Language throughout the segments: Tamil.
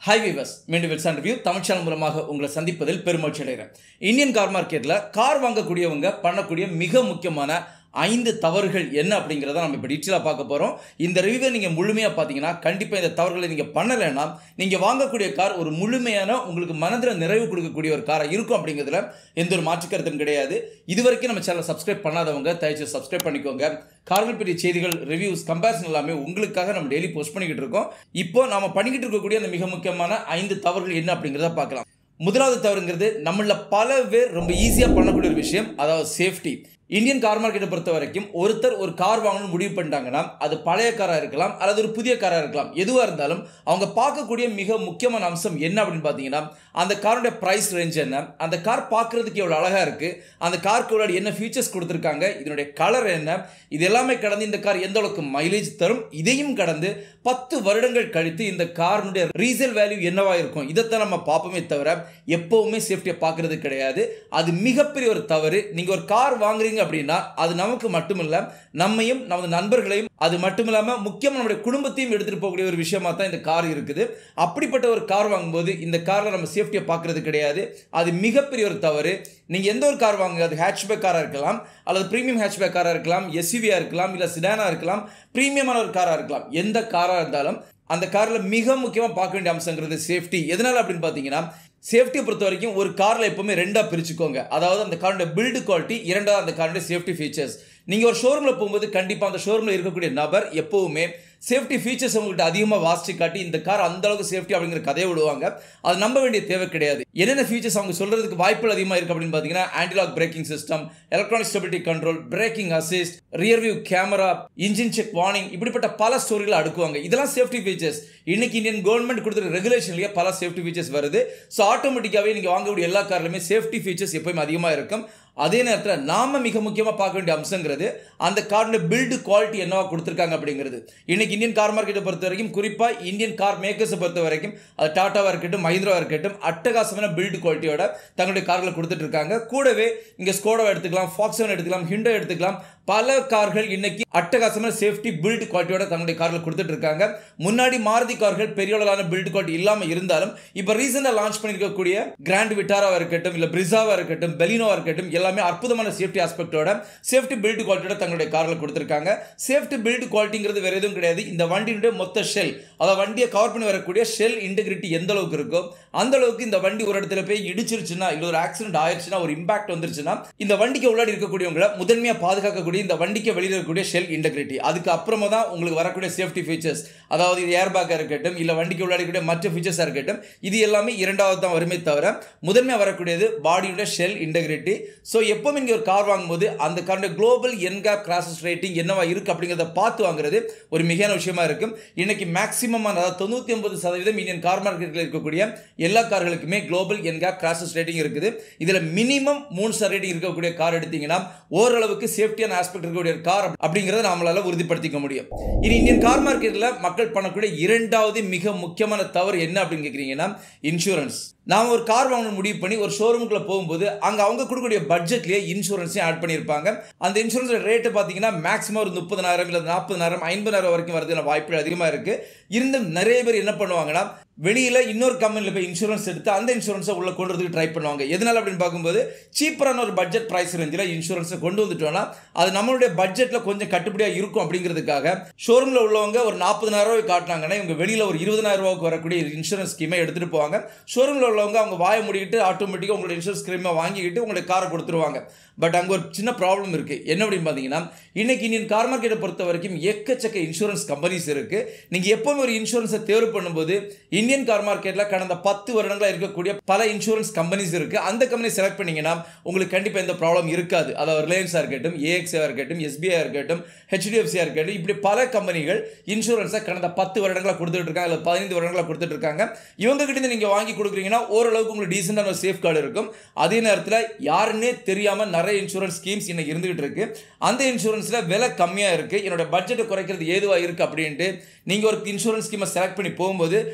Hi viewers, மீண்டும் வில்சன் ரிவ்யூ தமிழ் சேனல் மூலமாக உங்களை சந்திப்பதில் பெருமகிழ்ச்சி அடைகிறேன். இந்தியன் கார் மார்க்கெட்ல கார் வாங்கக்கூடியவங்க பண்ணக்கூடிய மிக முக்கியமான 5 தவறுகள் என்ன அப்படிங்கறத நம்ம இப்ப டீடைலா பார்க்க போறோம். இந்த ரிவ்யூவை நீங்க முழுமையா பாத்தீங்கன்னா கண்டிப்பா இந்த தவறுகளை நீங்க பண்ணலனா நீங்க வாங்கக்கூடிய கார் ஒரு முழுமையான உங்களுக்கு மனதில நிறைவு கொடுக்கக்கூடிய ஒரு காரா இருக்கும் அப்படிங்கிறதுல எந்த ஒரு மாற்று கருத்தும் கிடையாது. இதுவரைக்கும் நம்ம சேனலை சப்ஸ்கிரைப் பண்ணாதவங்க தயவுசெய்து சப்ஸ்கிரைப் பண்ணிக்கோங்க. கார்கள் பற்றிய செய்திகள், ரிவ்யூஸ், கம்பேரிசன் எல்லாமே உங்களுக்காக நம்ம டெய்லி போஸ்ட் பண்ணிக்கிட்டு இருக்கோம். இப்போ நாம பண்ணிக்கிட்டு இருக்கக்கூடிய அந்த மிக முக்கியமான 5 தவறுகள் என்ன அப்படிங்கறத பார்க்கலாம். முதலாவது தவறுங்கிறது நம்மள பல பேர் ரொம்ப ஈஸியா பண்ணக்கூடிய ஒரு விஷயம், அதாவது சேஃப்டி. இந்தியன் கார் மார்க்கெட்டை பொறுத்த வரைக்கும் ஒருத்தர் ஒரு கார் வாங்கணும்னு முடிவு பண்ணிட்டாங்கன்னா அது பழைய காரா இருக்கலாம் அல்லது ஒரு புதிய காரா இருக்கலாம், எதுவாக இருந்தாலும் அவங்க பார்க்கக்கூடிய மிக முக்கியமான அம்சம் என்ன அப்படின்னு பார்த்தீங்கன்னா அந்த காரோட பிரைஸ் ரேஞ்ச் என்ன, அந்த கார் பார்க்கறதுக்கு எவ்வளோ அழகா இருக்கு, அந்த காருக்கு எவ்வளோ என்ன ஃபீச்சர்ஸ் கொடுத்துருக்காங்க, இதனுடைய கலர் என்ன, இது எல்லாமே கடந்து இந்த கார் எந்த அளவுக்கு மைலேஜ் தரும், இதையும் கடந்து 10 வருடங்கள் கழித்து இந்த காரினுடைய ரீசேல் வேல்யூ என்னவா இருக்கும், இதைத்தான் நம்ம பார்ப்போமே தவிர எப்பவுமே சேஃப்டியை பார்க்கறது கிடையாது. அது மிகப்பெரிய ஒரு தவறு. நீங்க ஒரு கார் வாங்குறீங்க அப்படின்னா அது நமக்கு மட்டுமில்ல, நம்மையும் நமது நண்பர்களையும், அது மட்டுமில்லாம முக்கியமா நம்முடைய குடும்பத்தையும் எடுத்துட்டு போகக்கூடிய ஒரு விஷயமா தான் இந்த கார் இருக்குது. அப்படிப்பட்ட ஒரு கார் வாங்கும்போது இந்த கார்ல நம்ம சேஃப்டியை பார்க்கறது கிடையாது. அது மிகப்பெரிய ஒரு தவறு. நீங்க எந்த ஒரு கார் வாங்குங்க, அது ஹேட்ச்பேக் காரா இருக்கலாம் அல்லது பிரீமியம் ஹேட்ச்பேக் காரா இருக்கலாம், எஸ்யூவியா இருக்கலாம், இல்ல சிடானா இருக்கலாம், பிரீமியமான ஒரு காரா இருக்கலாம், எந்த காரா இருந்தாலும் அந்த கார்ல மிக முக்கியமா பார்க்க வேண்டிய அம்சங்கிறது சேஃப்டி. எதனால அப்படின்னு பாத்தீங்கன்னா சேஃப்டியை பொறுத்த வரைக்கும் ஒரு கார்ல எப்பவுமே ரெண்டா பிரிச்சுக்கோங்க. அதாவது அந்த காரோட பில்டு குவாலிட்டி, இரண்டாவது அந்த காரோட சேஃப்டி ஃபீச்சர்ஸ். நீங்க ஒரு ஷோரூம்ல போகும்போது கண்டிப்பா அந்த ஷோரூம்ல இருக்கக்கூடிய நபர் எப்பவுமே சேஃப்டி ஃபீச்சர்ஸ் உங்கள்கிட்ட அதிகமாக வாசிச்சு காட்டி இந்த கார் அந்த அளவுக்கு சேஃப்டி அப்படிங்கிற கதையை விடுவாங்க. அது நம்ப வேண்டிய தேவை கிடையாது. என்னென்ன ஃபீச்சர்ஸ் அவங்க சொல்றதுக்கு வாய்ப்புகள் அதிகமாக இருக்கு அப்படின்னு பார்த்தீங்கன்னா antilock braking system, electronic stability control, braking assist, rear view camera, engine check warning, இப்படிப்பட்ட பல ஸ்டோரிகளை அடுக்குவாங்க. இதெல்லாம் சேஃப்டி ஃபீச்சர்ஸ். இன்னைக்கு இந்தியன் கவர்மெண்ட் கொடுத்துருக்க ரெகுலேஷன்லயே பல சேஃப்டி ஃபீச்சர்ஸ் வருது. ஸோ ஆட்டோமேட்டிக்காவே நீங்க வாங்கக்கூடிய எல்லா கார்லையுமே சேஃப்டி ஃபீச்சர்ஸ் எப்பவுமே அதிகமாக இருக்கும். அதே நேரத்தில் நாம மிக முக்கியமாக பார்க்க வேண்டிய அம்சங்கிறது அந்த காரோட பில்டு குவாலிட்டி என்னவா கொடுத்துருக்காங்க அப்படிங்கிறது. இன்னைக்கு இந்தியன் கார் மார்க்கெட்டை பொறுத்த வரைக்கும், குறிப்பாக இந்தியன் கார் மேக்கர்ஸை பொறுத்த வரைக்கும், அது டாட்டாவா இருக்கட்டும், மஹிந்திராவா இருக்கட்டும், அட்டகாசமான பில்டு குவாலிட்டியோட தங்களுடைய கார்களை கொடுத்துட்டு இருக்காங்க. கூடவே இங்க ஸ்கோடாவை எடுத்துக்கலாம், ஃபாக்ஸ்வாகன் எடுத்துக்கலாம், ஹிண்டோ எடுத்துக்கலாம், பல கார்கள் இன்னைக்கு அட்டகாசமான சேஃப்டி பில்டு குவாலிட்டியோட தங்களுடைய கார்களை கொடுத்துட்டு இருக்காங்க. முன்னாடி மாருதி கார்கள் பெரிய அளவிலான பில்டு குவாலிட்டி இல்லாம இருந்தாலும் இப்ப ரீசெண்டா லான்ச் பண்ணிருக்கக்கூடிய கிராண்ட் விட்டாராவா இருக்கட்டும், இல்ல பிரிசாவா இருக்கட்டும், பெலினோவா இருக்கட்டும், எல்லாமே அற்புதமான சேஃப்டி ஆஸ்பெக்டோட சேஃப்டி பில்டு குவாலிட்டியோட தங்களுடைய கார்களை கொடுத்திருக்காங்க. சேஃப்டி பில்டு குவாலிட்டிங்கிறது வேற எதுவும் கிடையாது, இந்த வண்டியுடைய மொத்த ஷெல், அதாவது வண்டியை கவர் பண்ணி வரக்கூடிய ஷெல் இன்டெகிரிட்டி எந்த அளவுக்கு இருக்கோ அந்த அளவுக்கு இந்த வண்டி ஒரு இடத்துல போய் இடிச்சிருச்சுன்னா, இல்ல ஒரு ஆக்சிடென்ட் ஆயிடுச்சுன்னா, ஒரு இம்பாக்ட் வந்துருச்சுன்னா இந்த வண்டிக்கு உள்ளாடி இருக்கக்கூடியவங்களை முதன்மையா பாதுகாக்கக்கூடிய இந்த வண்டிக்கு வெளியில் இருக்கக்கூடிய ஷெல் இன்டெகிரிட்டி, அதுக்கு அப்புறமா தான் உங்களுக்கு வரக்கூடிய சேஃப்டி ஃபீச்சர்ஸ், அதாவது ஏர் பேக்கா இருக்கட்டும், இல்ல வண்டிக்கு உள்ளாடி இருக்கக்கூடிய மற்ற ஃபீச்சர்ஸா இருக்கட்டும், இது எல்லாமே இரண்டாவது தான் வருமே தவிர முதன்மையா வரக்கூடியது பாடியோட ஷெல் இன்டெகிரிட்டி. ஸோ எப்பவுமே நீங்க ஒரு கார் வாங்கும்போது அந்த காரோட குளோபல் என்கேப் கிராஷஸ் ரேட்டிங் என்னவா இருக்கு அப்படிங்கிறத பார்த்து வாங்குறது ஒரு மிகையான விஷயமா இருக்கும். இன்னைக்கு மேக்ஸிமம், அதாவது 99% இந்தியன் கார் மார்க்கெட்டில் இருக்கக்கூடிய எல்லா கார்களுக்குமே குளோபல் என்கேப் கிராஷஸ் ரேட்டிங் இருக்குது. இதுல மினிமம் 3 ஸ்டார் ரேட்டிங் இருக்கக்கூடிய கார் எடுத்தீங்கன்னா ஓரளவுக்கு சேஃப்டியான ஆஸ்பெக்ட் இருக்கக்கூடிய கார் அப்படிங்கறத நம்மளால உறுதிப்படுத்திக்க முடியும். இனி இந்தியன் கார் மார்க்கெட்ல மக்கள் பண்ணக்கூடிய இரண்டாவது மிக முக்கியமான தவறு என்ன அப்படின்னு கேக்குறீங்கன்னா இன்சூரன்ஸ். நாம ஒரு கார் வாங்கணும் முடிவு பண்ணி ஒரு ஷோரூமுக்குள்ள போகும்போது அங்க அவங்க கொடுக்கக்கூடிய பட்ஜெட்லயே இன்சூரன்ஸையும் ஆட் பண்ணியிருப்பாங்க. அந்த இன்சூரன்ஸ் ரேட்டு பாத்தீங்கன்னா மேக்ஸிமம் ஒரு 30,000 இல்ல 40,000 50,000 வரைக்கும் வரதுக்கான வாய்ப்புகள் அதிகமா இருக்கு. இருந்தும் நிறைய பேர் என்ன பண்ணுவாங்கன்னா வெளியில இன்னொரு கம்பெனில போய் இன்சூரன்ஸ் எடுத்து அந்த இன்சூரன்ஸை உள்ள கொண்டு வரதுக்கு ட்ரை பண்ணுவாங்க. எதனால அப்படின்னு பார்க்கும்போது சீப்பரான ஒரு பட்ஜெட் பிரைஸ் ரேஞ்சில் இன்சூரன்ஸை கொண்டு வந்துட்டோம்னா அது நம்மளுடைய பட்ஜெட்ல கொஞ்சம் கட்டுப்படியா இருக்கும் அப்படிங்கிறதுக்காக ஷோரூம்ல உள்ளவங்க ஒரு 40,000 காட்டினாங்கன்னா இவங்க வெளியில ஒரு 20,000 வரக்கூடிய இன்சூரன்ஸ் ஸ்கீமை எடுத்துட்டு போவாங்க. ஷோரூம்ல உள்ளவங்க அவங்க வாயை மூடிக்கிட்டு ஆட்டோமேட்டிக்கா உங்களோட இன்சூரன்ஸ் ஸ்கீமை வாங்கிக்கிட்டு உங்களுடைய காரை கொடுத்துருவாங்க. பட் அங்க ஒரு சின்ன ப்ராப்ளம் இருக்கு. என்ன அப்படின்னு பாத்தீங்கன்னா இன்னைக்கு இந்தியன் கார் மார்க்கெட்டை பொறுத்த வரைக்கும் எக்கச்சக்க இன்சூரன்ஸ் கம்பெனிஸ் இருக்கு. நீங்க எப்பவுமே ஒரு இன்சூரன்ஸை தேர்வு பண்ணும்போது இந்தியன் கார் மார்க்கெட்ல கடந்த 10 வருடங்களா இருக்கக்கூடிய பல இன்சூரன்ஸ் கம்பெனிஸ் இருக்கு. அந்த கம்பெனி செலக்ட் பண்ணீங்கன்னா உங்களுக்கு கண்டிப்பா எந்த ப்ராப்ளம் இருக்காது. அதாவது ரிலையன்ஸா இருக்கட்டும், ஏஎக்ஸா இருக்கட்டும், எஸ்பிஐ இருக்கட்டும், ஹெச்டிஎஃப்சியா இருக்கட்டும், இப்படி பல கம்பெனிகள் இன்சூரன்ஸை கடந்த 10 வருடங்களா கொடுத்துட்டு இருக்காங்க, இல்ல 15 வருடங்களா கொடுத்துட்டு இருக்காங்க. இவங்க கிட்ட நீங்க வாங்கி கொடுக்குறீங்கன்னா ஓரளவுக்கு உங்களுக்கு டீசென்டான சேஃப் கார்டு இருக்கும். அதே நேரத்தில் யாருன்னே தெரியாம நிறைய இன்சூரன்ஸ் ஸ்கீம்ஸ் இன்னைக்கு இருந்துகிட்டு இருக்கு. அந்த இன்சூரன்ஸ்ல விலை கம்மியா இருக்கு, என்னோட பட்ஜெட்டை குறைக்கிறது ஏதுவா இருக்கு அப்படின்ட்டு நீங்க ஒரு இன்சூரன்ஸ் ஸ்கீமை செலக்ட் பண்ணி போகும்போது பார்க்க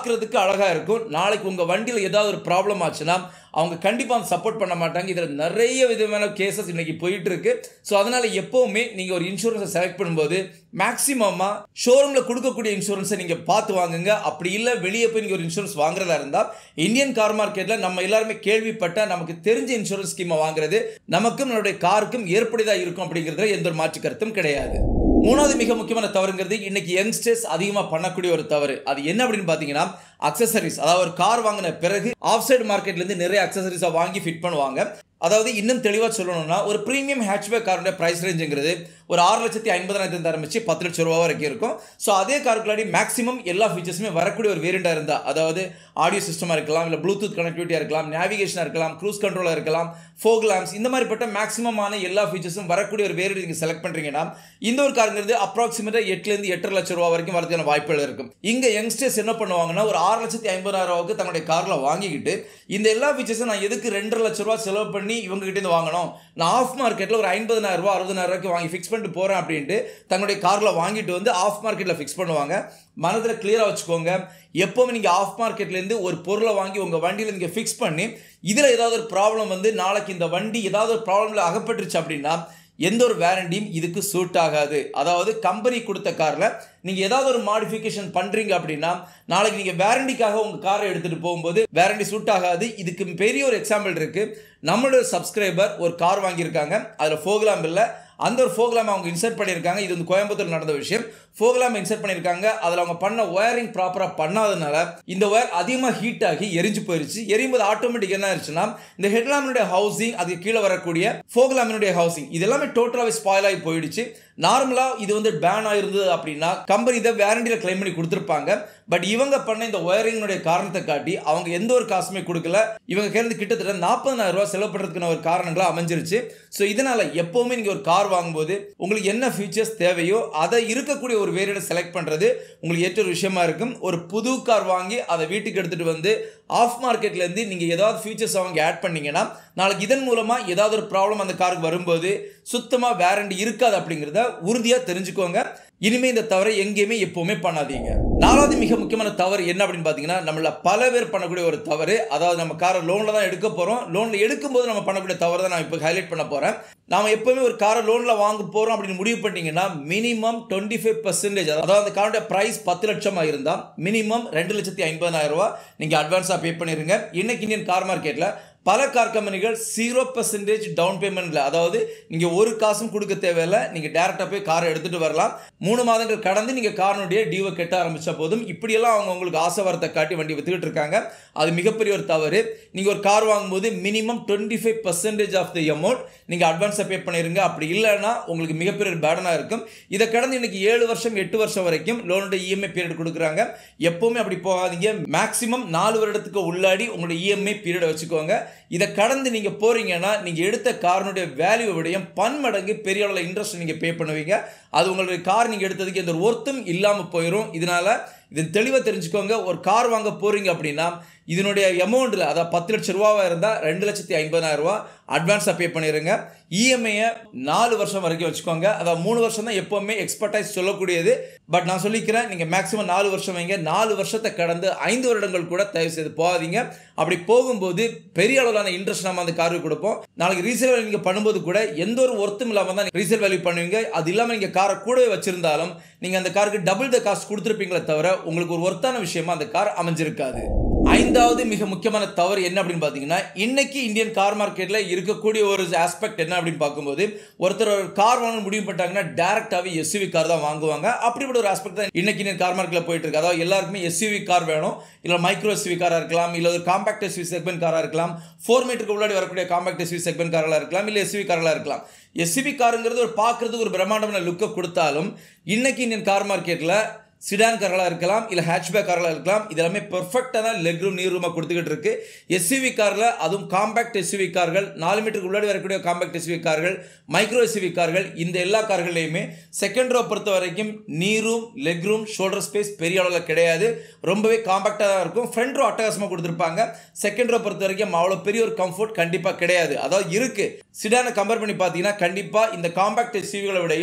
பார்க்கறதுக்கு அழகா இருக்கும். நாளைக்கு உங்க வண்டியில ஏதாவது ஒரு ப்ராப்ளம் ஆச்சுன்னா அவங்க கண்டிப்பா சப்போர்ட் பண்ண மாட்டாங்க. இதுல நிறைய விதமான கேசஸ் இன்னைக்கு போயிட்டு இருக்கு. ஸோ அதனால எப்பவுமே நீங்க ஒரு இன்சூரன்ஸை செலக்ட் பண்ணும்போது மேக்ஸிமமா ஷோரூம்ல கொடுக்கக்கூடிய இன்சூரன்ஸை நீங்க பார்த்து வாங்குங்க. அப்படி இல்லை வெளியே போய் நீங்க ஒரு இன்சூரன்ஸ் வாங்குறதா இருந்தா இந்தியன் கார் மார்க்கெட்ல நம்ம எல்லாருமே கேள்விப்பட்ட நமக்கு தெரிஞ்ச இன்சூரன்ஸ் ஸ்கீமை வாங்குறது நமக்கும் நம்மளுடைய காருக்கும் ஏற்புடையதா இருக்கும் அப்படிங்கிறதுல எந்த ஒரு மாற்று கருத்தும் கிடையாது. மூணாவது மிக முக்கியமான தவறுங்கிறது இன்னைக்கு யங்ஸ்டர்ஸ் அதிகமாக பண்ணக்கூடிய ஒரு தவறு. அது என்ன அப்படின்னு பார்த்தீங்கன்னா அக்சசரிஸ். அதாவது ஒரு கார் வாங்கின பிறகு ஆஃப் சைடு மார்க்கெட்ல இருந்து நிறைய அக்சசரிஸை வாங்கி ஃபிட் பண்ணுவாங்க. அதாவது இன்னும் தெளிவாக சொல்லணும்னா ஒரு பிரீமியம் ஹேட்ச்பேக் காரோட பிரைஸ் ரேஞ்சுங்கிறது ஒரு 6,50,000 ஆரம்பிச்சு 10 லட்சம் ரூபா வரைக்கும் இருக்கும். ஸோ அதே காருக்குள்ளாடி மேக்ஸிமம் எல்லா ஃபீச்சர்ஸுமே வரக்கூடிய ஒரு வேரியண்டாக இருந்தால், அதாவது ஆடியோ சிஸ்டமாக இருக்கலாம், இல்லை ப்ளூடூத் கனெக்டிவிட்டியாக இருக்கலாம், நேவிகேஷனாக இருக்கலாம், க்ரூஸ் கண்ட்ரோலாக இருக்கலாம், ஃபோக் லேம்ப்ஸ், இந்த மாதிரிப்பட்ட மேக்ஸிமமான எல்லா ஃபீச்சர்ஸும் வரக்கூடிய ஒரு வேரியண்ட் நீங்கள் செலக்ட் பண்ணுறீங்கன்னா இந்த ஒரு காருங்கிறது அப்ராக்சிமேட்டாக 8 8.5 லட்சம் ரூபா வரைக்கும் வரதுக்கான வாய்ப்புகள் இருக்கும். இங்கே யங்ஸ்டர்ஸ் என்ன பண்ணுவாங்கன்னா ஒரு 6,50,000 தன்னுடைய காரில் வாங்கிக்கிட்டு இந்த எல்லா ஃபீச்சர்ஸும் நான் எதுக்கு 2.5 லட்ச ரூபா செலவு பண்ணி இவங்க கிட்ட இருந்து வாங்கணும், நான் ஆஃப் மார்க்கெட்டில் ஒரு 50,000 ரூபா 60,000 வாங்கி ஃபிக்ஸ் பண்ணிட்டு போகிறேன் அப்படின்ட்டு தங்களுடைய காரில் வாங்கிட்டு வந்து ஆஃப் மார்க்கெட்டில் ஃபிக்ஸ் பண்ணுவாங்க. மனதில் கிளியராக வச்சுக்கோங்க, எப்போவுமே நீங்கள் ஆஃப் மார்க்கெட்லேருந்து ஒரு பொருளை வாங்கி உங்கள் வண்டியில் நீங்கள் ஃபிக்ஸ் பண்ணி இதில் ஏதாவது ஒரு ப்ராப்ளம் வந்து நாளைக்கு இந்த வண்டி ஏதாவது ஒரு ப்ராப்ளமில் அகப்பட்டுருச்சு அப்படின்னா எந்த ஒரு வேரண்டியும் இதுக்கு சூட் ஆகாது. அதாவது கம்பெனி கொடுத்த காரில் நீங்கள் ஏதாவது ஒரு மாடிஃபிகேஷன் பண்ணுறீங்க அப்படின்னா நாளைக்கு நீங்கள் வேரண்டிக்காக உங்கள் காரை எடுத்துகிட்டு போகும்போது வேரண்டி சூட் ஆகாது. இதுக்கு பெரிய ஒரு எக்ஸாம்பிள் இருக்குது. நம்மளோட சப்ஸ்கிரைபர் ஒரு கார் வாங்கியிருக்காங்க, அதில் ஃபோக் லேம்ப் இல்லை, அந்த ஒரு ஃபோக் லேம்ப் அவங்க இன்சர்ட் பண்ணியிருக்காங்க. இது வந்து கோயம்புத்தூர் நடந்த விஷயம். ஃபோக் லேம்ப் இன்சர்ட் பண்ணியிருக்காங்க, அதில் அவங்க பண்ண ஒயரிங் ப்ராப்பராக பண்ணாதனால இந்த ஒயர் அதிகமாக ஹீட் ஆகி எரிஞ்சு போயிருச்சு. எரியும்போது ஆட்டோமேட்டிக் என்ன ஆயிடுச்சுன்னா இந்த ஹெட்லாம்பினுடைய ஹவுசிங், அது கீழே வரக்கூடிய ஃபோக் லேம்பினுடைய ஹவுசிங், இது எல்லாமே டோட்டலாகவே ஸ்பாயில் ஆகி போயிடுச்சு. நார்மலாக இது வந்து பேன் ஆயிருந்தது அப்படின்னா கம்பெனி இதை வேரண்டியில் கிளைம் பண்ணி கொடுத்துருப்பாங்க. பட் இவங்க பண்ண இந்த ஒயரிங்கினுடைய காரணத்தை காட்டி அவங்க எந்த ஒரு காசுமே கொடுக்கல. இவங்க கேட்கறது கிட்டத்தட்ட 40,000 ரூபாய் செலவு பண்ணுறதுக்கான ஒரு காரணங்களாக அமைஞ்சிருச்சு. ஸோ இதனால எப்பவுமே நீங்கள் ஒரு கார் வாங்கும்போது உங்களுக்கு என்ன ஃபீச்சர்ஸ் தேவையோ அதை இருக்கக்கூடிய ஒரு வேரியண்டை செலக்ட் பண்ணுறது உங்களுக்கு ஏற்ற ஒரு விஷயமா இருக்கும். ஒரு புது கார் வாங்கி அதை வீட்டுக்கு எடுத்துகிட்டு வந்து ஆஃப் மார்க்கெட்லேருந்து நீங்கள் ஏதாவது ஃபீச்சர்ஸ் அவங்க ஆட் பண்ணீங்கன்னா நாளைக்கு இதன் மூலமாக ஏதாவது ஒரு ப்ராப்ளம் அந்த காருக்கு வரும்போது சுத்தமாக வேரண்டி இருக்காது அப்படிங்கிறத உறுதியாக தெரிஞ்சுக்கோங்க. இனிமே இந்த தவறை எங்கேயுமே எப்பவுமே பண்ணாதீங்க. நாலாவது மிக முக்கியமான தவறு என்ன அப்படின்னு பார்த்தீங்கன்னா நம்மள பல பேர் பண்ணக்கூடிய ஒரு தவறு. அதாவது நம்ம காரை லோனில் தான் எடுக்க போகிறோம். லோனில் எடுக்கும்போது நம்ம பண்ணக்கூடிய தவறு தான் நான் இப்போ ஹைலைட் பண்ண போகிறேன். நாம எப்பவுமே ஒரு காரை லோனில் வாங்க போகிறோம் அப்படின்னு முடிவு பண்ணிட்டீங்கன்னா மினிமம் 25%, அதாவது அந்த காரோட ப்ரைஸ் 10 லட்சமாக இருந்தால் மினிமம் 2,50,000 ரூபா நீங்கள் அட்வான்ஸாக பே பண்ணிடுங்க. இன்னைக்கு இந்தியன் கார் மார்க்கெட்டில் பல கார் கம்பெனிகள் 0% டவுன் பேமெண்ட்ல, அதாவது நீங்க ஒரு காசும் கொடுக்க தேவையில்லை, நீங்க டைரக்டா போய் காரை எடுத்துட்டு வரலாம். 3 மாதங்கள் கடந்து நீங்க காரனுடைய டியூவை கட்ட ஆரம்பிச்ச போதும் இப்படியெல்லாம் அவங்க உங்களுக்கு ஆசை வரத்தை காட்டி வண்டி வித்துக்கிட்டு இருக்காங்க. அது மிகப்பெரிய ஒரு தவறு. நீங்க ஒரு கார் வாங்கும்போது மினிமம் 25% ஆஃப் தி அமௌண்ட் நீங்க அட்வான்ஸா பே பண்ணிருங்க. அப்படி இல்லைன்னா உங்களுக்கு மிகப்பெரிய ஒரு பேர்டனா இருக்கும். இதை கடந்து இன்னைக்கு 7 வருஷம் 8 வருஷம் வரைக்கும் லோனுடைய இஎம்ஐ பீரியட் கொடுக்குறாங்க. எப்பவுமே அப்படி போகாதீங்க. மேக்ஸிமம் 4 வருடத்துக்கு உள்ளாடி உங்களுடைய இஎம்ஐ பீரியட் வச்சுக்கோங்க. இதை கடந்து நீங்க போறீங்கன்னா நீங்க எடுத்த காரினுடைய வேல்யூ விடையும் பன்மடங்கு பெரிய அளவில் இன்ட்ரெஸ்ட் நீங்க பே பண்ணுவீங்க. அது உங்களுடைய கார் நீங்க எடுத்ததுக்கு எந்த ஒரு ஒர்த்தும் இல்லாம போயிடும். இதனால இது தெளிவாக தெரிஞ்சுக்கோங்க. ஒரு கார் வாங்க போறீங்க அப்படின்னா இதனுடைய அமௌண்ட்ல, அதாவது 10 லட்சம் ரூபாவா இருந்தால் 2,50,000 ரூபா அட்வான்ஸாக பே பண்ணிடுங்க. இஎம்ஐயை 4 வருஷம் வரைக்கும் வச்சுக்கோங்க. அதாவது 3 வருஷம் தான் எப்பவுமே எக்ஸ்பர்டைஸ் சொல்லக்கூடியது. பட் நான் சொல்லிக்கிறேன், நீங்க மேக்ஸிமம் 4 வருஷம் வைங்க. 4 வருஷத்தை கடந்து 5 வருடங்கள் கூட தயவு செய்து போகாதீங்க. அப்படி போகும்போது பெரிய அளவிலான இன்ட்ரெஸ்ட் நம்ம அந்த காருக்கு கொடுப்போம். நாளைக்கு ரீசேல் வேல்யூ நீங்க பண்ணும்போது கூட எந்த ஒரு ஒர்த்தும் இல்லாமல் தான் ரீசேல் வேல்யூ பண்ணுவீங்க. அது இல்லாமல் நீங்க காரை கூடவே வச்சிருந்தாலும் நீங்க அந்த காருக்கு டபுள் த காஸ்ட் கொடுத்துருப்பீங்களே தவிர உங்களுக்கு ஒரு ஒர்த்தான விஷயமா அந்த கார் அமைஞ்சிருக்காது. 5வது மிக முக்கியமான தவறு என்ன அப்படின்னு பார்த்தீங்கன்னா இன்னைக்கு இந்தியன் கார் மார்க்கெட்ல இருக்கக்கூடிய ஒரு ஆஸ்பெக்ட் என்ன அப்படின்னு பார்க்கும்போது ஒருத்தர் ஒரு கார் வாங்க முடிவு பண்ணிட்டாங்கன்னா டைரக்டாவே எஸ்யூவி கார் தான் வாங்குவாங்க. அப்படிப்பட்ட ஒரு ஆஸ்பெக்ட் தான் இன்னைக்கு இந்தியன் கார் மார்க்கெட்ல போயிட்டு இருக்கு. அதாவது எல்லாருக்குமே எஸ்யூவி கார் வேணும். இல்லை மைக்ரோ எஸ்யூவி காராக இருக்கலாம், இல்லை ஒரு காம்பாக்ட் எஸ்யூவி செக்மெண்ட் காராக இருக்கலாம், 4 மீட்டருக்கு உள்ளாடி வரக்கூடிய காம்பாக்ட் எஸ்யூவி செக்மெண்ட் காராக இருக்கலாம், இல்லை எஸ்யூவி காராக இருக்கலாம். எஸ்யூவி காருங்கிறது ஒரு பார்க்கறதுக்கு ஒரு பிரம்மாண்டமான லுக்கை கொடுத்தாலும் இன்னைக்கு இந்தியன் கார் மார்க்கெட்ல சிடான் கார்களாக இருக்கலாம், இல்லை ஹேட்ச்பேக் கார்களாக இருக்கலாம். இது எல்லாமே பெர்ஃபெக்டான லெக் ரூம் நீர் ரூமாக கொடுத்துக்கிட்டு இருக்கு. எஸ்யூவி காரில் அதுவும் காம்பாக்ட் எஸ்யூவி கார்கள், 4 மீட்டருக்கு உள்ளாடி வரக்கூடிய காம்பாக்ட் எஸ்யூவி கார்கள், மைக்ரோ எஸ்யூவி கார்கள், இந்த எல்லா கார்களையுமே செகண்ட் ரோ பொறுத்த வரைக்கும் knee room, leg room, shoulder space பெரிய அளவில் கிடையாது. ரொம்பவே காம்பாக்டாக தான் இருக்கும். ஃப்ரண்ட் ரோ அட்டகாசமாக கொடுத்துருப்பாங்க. செகண்ட் ரோ பொறுத்த வரைக்கும் அவ்வளோ பெரிய ஒரு கம்ஃபர்ட் கண்டிப்பாக கிடையாது. அதாவது இருக்கு. சிடானை கம்பேர் பண்ணி பார்த்தீங்கன்னா கண்டிப்பாக இந்த காம்பாக்ட் எஸ்யூவிகளை விடையும்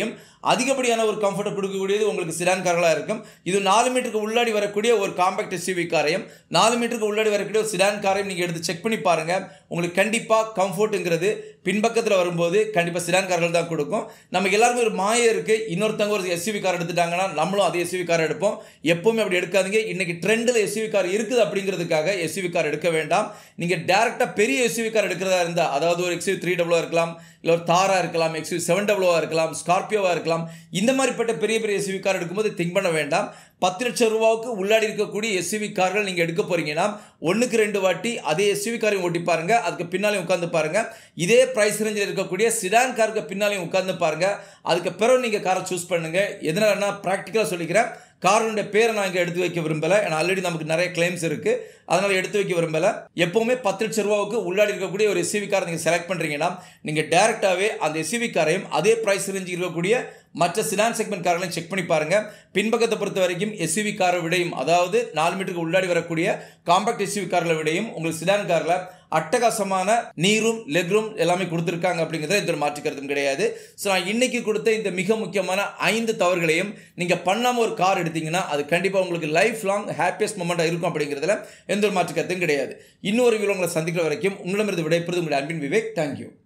அதிகப்படியான ஒரு கம்ஃபர்ட்டை கொடுக்கக்கூடியது உங்களுக்கு சிடான் கார்களாக இருக்கும். இது 4 மீட்டருக்கு உள்ளாடி வரக்கூடிய ஒரு காம்பேக்ட் எஸ்யூவி காரையும் 4 மீட்டருக்கு உள்ளாடி வரக்கூடிய ஒரு சிடான் காரையும் நீங்கள் எடுத்து செக் பண்ணி பாருங்கள். உங்களுக்கு கண்டிப்பாக கம்ஃபர்ட்டுங்கிறது பின்பக்கத்தில் வரும்போது கண்டிப்பாக சிடான் கார்கள் தான் கொடுக்கும். நமக்கு எல்லாருக்கும் ஒரு மாயம் இருக்குது, இன்னொருத்தவங்க ஒரு எஸ்யூவி கார் எடுத்துட்டாங்கன்னா நம்மளும் அதே எஸ்யூவி கார் எடுப்போம். எப்பவுமே அப்படி எடுக்காதீங்க. இன்னைக்கு ட்ரெண்டில் எஸ்யூவி கார் இருக்குது அப்படிங்கிறதுக்காக எஸ்யூவி கார் எடுக்க வேண்டாம். நீங்கள் டேரெக்டாக பெரிய எஸ்யூவி கார் எடுக்கிறதா இருந்தால், அதாவது ஒரு XUV 300 இருக்கலாம், இல்லை ஒரு தாரா இருக்கலாம், XUV 700 இருக்கலாம், ஸ்கார்பியோவாக இருக்கலாம், இந்த மாதிரிப்பட்ட பெரிய பெரிய எஸ்யூவி கார் எடுக்கும்போது திங்க் பண்ண வேண்டாம். 10 லட்சம் ரூபாவுக்கு உள்ளாடி இருக்கக்கூடிய எஸ்யூவி கார்கள் நீங்கள் எடுக்க போறீங்கன்னா 1க்கு 2 வாட்டி அதே எஸ்யூவி காரையும் ஓட்டி பாருங்க, அதுக்கு பின்னாலையும் உட்காந்து பாருங்க. இதே பிரைஸ் ரேஞ்சில் இருக்கக்கூடிய சிடான் காருக்கு பின்னாலையும் உட்காந்து பாருங்க. அதுக்கு பிறகு நீங்கள் காரை சூஸ் பண்ணுங்க. எதனாலன்னா ப்ராக்டிக்கலாக சொல்லிக்கிறேன், காரோட பேரை நான் இங்கே எடுத்து வைக்க விரும்பலை. ஏன்னா ஆல்ரெடி நமக்கு நிறைய கிளைம்ஸ் இருக்குது, அதனால் எடுத்து வைக்க விரும்பலை. எப்போவுமே 10 லட்சம் ரூபாவுக்கு உள்ளாடி இருக்கக்கூடிய ஒரு எஸ்யூவி காரை நீங்கள் செலக்ட் பண்ணுறீங்கன்னா நீங்கள் டேரெக்டாகவே அந்த எஸ்யூவி காரையும் அதே ப்ரைஸ் ரேஞ்சில் இருக்கக்கூடிய மற்ற சிடான் செக்மெண்ட் கார்களையும் செக் பண்ணி பாருங்கள். பின்பக்கத்தை பொறுத்த வரைக்கும் எஸ்யூவி காரை விடையும், அதாவது 4 மீட்டருக்கு உள்ளாடி வரக்கூடிய காம்பாக்ட் எஸ்யூவி கார்களை விடையும் உங்களுக்கு சிடான் காரில் அட்டகாசமான நீரும் லெக்ரூம் எல்லாமே கொடுத்துருக்காங்க அப்படிங்கிறத எந்த மாற்று கருத்தும் கிடையாது. ஸோ நான் இன்னைக்கு கொடுத்த இந்த மிக முக்கியமான 5 தவறுகளையும் நீங்கள் பண்ணாமல் ஒரு கார் எடுத்தீங்கன்னா அது கண்டிப்பாக உங்களுக்கு லைஃப் லாங் ஹாப்பியஸ்ட் மொமெண்ட்டாக இருக்கும் அப்படிங்கிறதுல எந்த ஒரு மாற்று கருத்தும் கிடையாது. இன்னொரு வீடியோ உங்களை சந்திக்கிற வரைக்கும் உங்களிடமிருந்து விடைபெறுவது உங்களுடைய அன்பின் விவேக். தேங்க்யூ.